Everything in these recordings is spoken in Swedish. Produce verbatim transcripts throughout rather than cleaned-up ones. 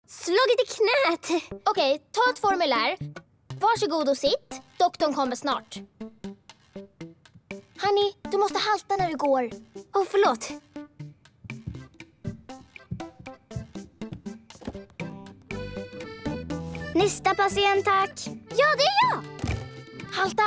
slagit i knät. Okej, ta ett formulär. Varsågod och sitt. Doktorn kommer snart. Honey, du måste halta när du går. Åh, oh, förlåt. Nästa patient, tack. Ja, det är jag. Halta.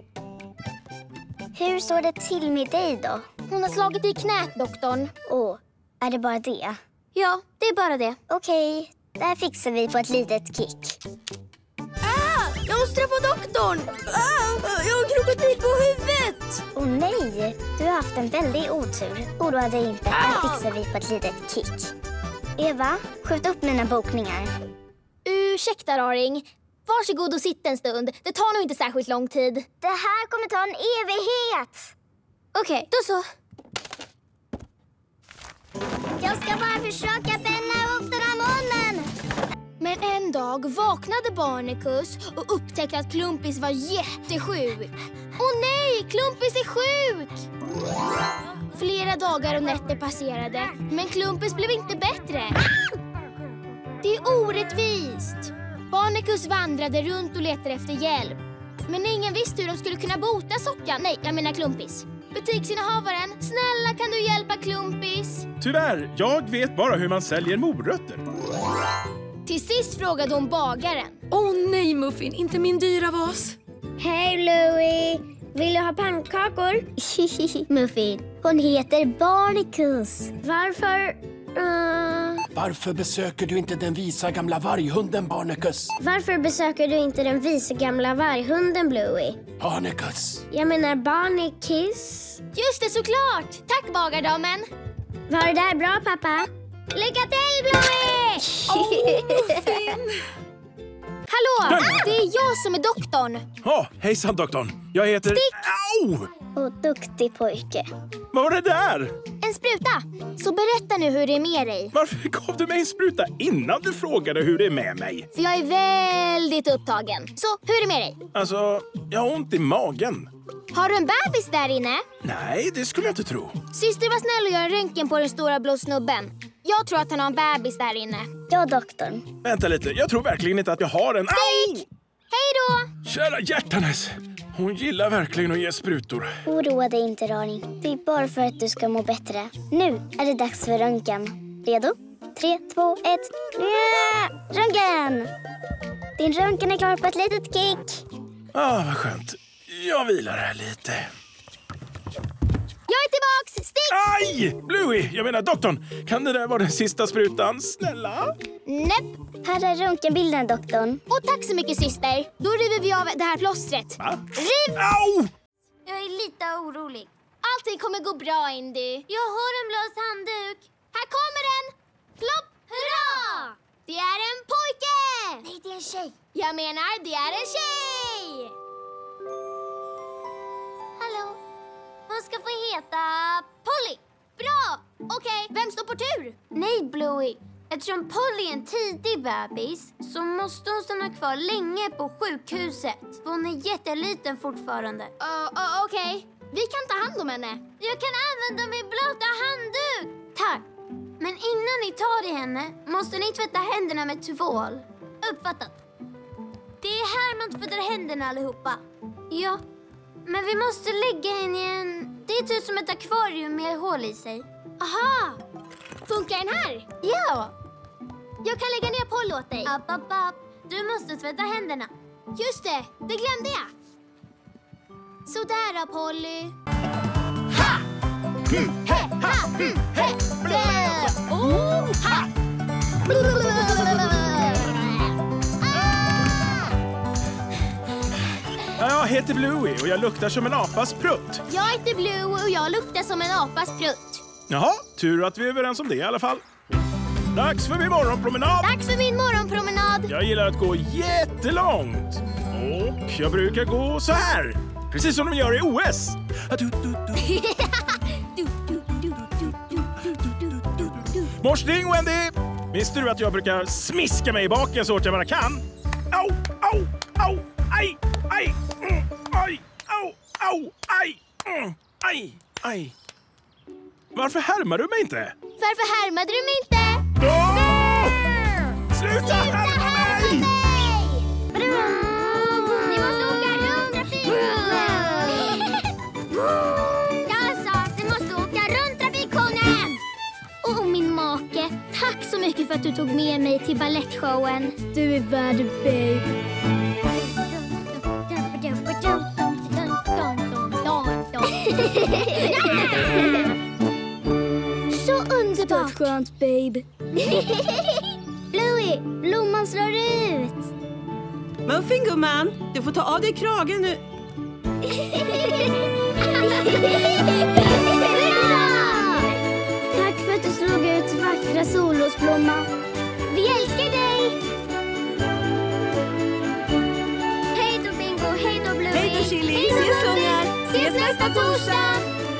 Hur står det till med dig då? Hon har slagit i knät, doktorn. Åh, är det bara det? Ja, det är bara det. Okej, det här fixar vi på ett litet kick. Ah, jag måste träffa doktorn. Ah, jag har krokodil på huvudet. Åh nej, du har haft en väldig otur. Oroa dig inte, det här fixar vi på ett litet kick. Eva, skjut upp mina bokningar. Ursäkta, Raring. Varsågod och sitt en stund. Det tar nog inte särskilt lång tid. Det här kommer ta en evighet. Okej, okay, då så. Jag ska bara försöka bända upp den här munnen. Men en dag vaknade Barnekus och upptäckte att Klumpis var jättesjuk. Åh nej, Klumpis är sjuk! Flera dagar och nätter passerade, men Klumpis blev inte bättre. Det är orättvist. Barnekus vandrade runt och letade efter hjälp. Men ingen visste hur de skulle kunna bota sockan. Nej, jag menar Klumpis. Butiksinnehavaren, snälla kan du hjälpa Klumpis? Tyvärr, jag vet bara hur man säljer morötter. Till sist frågade hon bagaren. Åh oh, nej, Muffin, inte min dyra vas. Hej Louie, vill du ha pannkakor? Muffin, hon heter Barnekus. Varför... Uh... Varför besöker du inte den visa gamla varghunden, Barnekus? Varför besöker du inte den visa gamla varghunden, Bluey? Barnekus. Jag menar Barnekiss. Just det, såklart. Tack, bagardamen. Var det där bra, pappa? Lycka till, Bluey! Oh, hallå, det är jag som är doktorn. Ja, oh, hejsan doktorn. Jag heter... Stick! Au! Och duktig pojke. Vad var det där? En spruta. Så berätta nu hur det är med dig. Varför gav du mig en spruta innan du frågade hur det är med mig? För jag är väldigt upptagen. Så, hur är det med dig? Alltså, jag har ont i magen. Har du en bebis där inne? Nej, det skulle jag inte tro. Syster, var snäll och gör en röntgen på den stora blå snubben. Jag tror att han har en bebis där inne. Ja, doktorn. Vänta lite, jag tror verkligen inte att jag har en... Stick! Hej då! Kära hjärtanes, hon gillar verkligen att ge sprutor. Oroa dig inte, Raring. Det är bara för att du ska må bättre. Nu är det dags för röntgen. Redo? Tre, två, ett. Ja! Röntgen! Din röntgen är klar på ett litet kick. Ah, vad skönt. Jag vilar här lite. Jag är tillbaks! Stick! Aj! Bluey, jag menar doktorn. Kan det där vara den sista sprutan? Snälla? Näpp. Här är röntgenbilden, doktorn. Och tack så mycket, syster. Då river vi av det här plåstret. Va? Riv! Au! Jag är lite orolig. Allting kommer gå bra, Indy. Jag har en blöt handduk. Här kommer den! Plopp! Hurra! Det är en pojke! Nej, det är en tjej. Jag menar, det är en tjej! Hallå? Hon ska få heta Polly. Bra! Okej, vem står på tur? Nej, Bluey. Eftersom Polly är en tidig bebis så måste hon stanna kvar länge på sjukhuset. För hon är jätteliten fortfarande. Uh, uh, Okej, okay. Vi kan ta hand om henne. Jag kan använda min blöta handduk. Tack. Men innan ni tar i henne måste ni tvätta händerna med tvål. Uppfattat. Det är här man tvättar händerna allihopa. Ja, men vi måste lägga henne i en... Det är typ som ett akvarium med hål i sig. Aha! Funkar den här? Ja! Jag kan lägga ner Polly åt dig. App, app, app. Du måste tvätta händerna. Just det, det glömde jag. Sådär då, Polly. Ha! Mm, he, ha, mm, he, blö, oh, ha! Jag heter Bluey och jag luktar som en apas prutt. Jag heter Blue och jag luktar som en apas prutt. Jaha, tur att vi är överens om det i alla fall. Dags för min morgonpromenad. Dags för min morgonpromenad. Jag gillar att gå jättelångt. Och jag brukar gå så här. Precis som de gör i O S. Morsning, Wendy! Visste du att jag brukar smiska mig i baken så hårt jag bara kan? Au, au, au, aj, aj, mm, aj, au, au, aj, mm, aj, aj. Varför härmar du mig inte? Varför härmade du mig inte? Oh! Sluta härma mig! Ni måste åka runt trafikkonen! Jag sa att ni måste åka runt trafikkonen! Och min make, tack så mycket för att du tog med mig till ballettshowen. Du är värd det, babe. Så underbart. Så skönt, babe. Bluey, blomman slår ut. Muffin, gumman, du får ta av dig kragen nu. Tack för att du slog ut vackra solrosblomma. Vi älskar dig! Hej då, Bingo. Hej då, Bluey. Hej då, Chili. Ses, ungar. Ses nästa torsdag.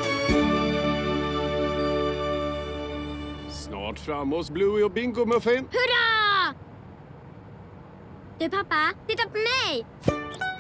Snart fram hos Bluey och Bingo, Muffin. Hurra! Du, pappa, titta på mig.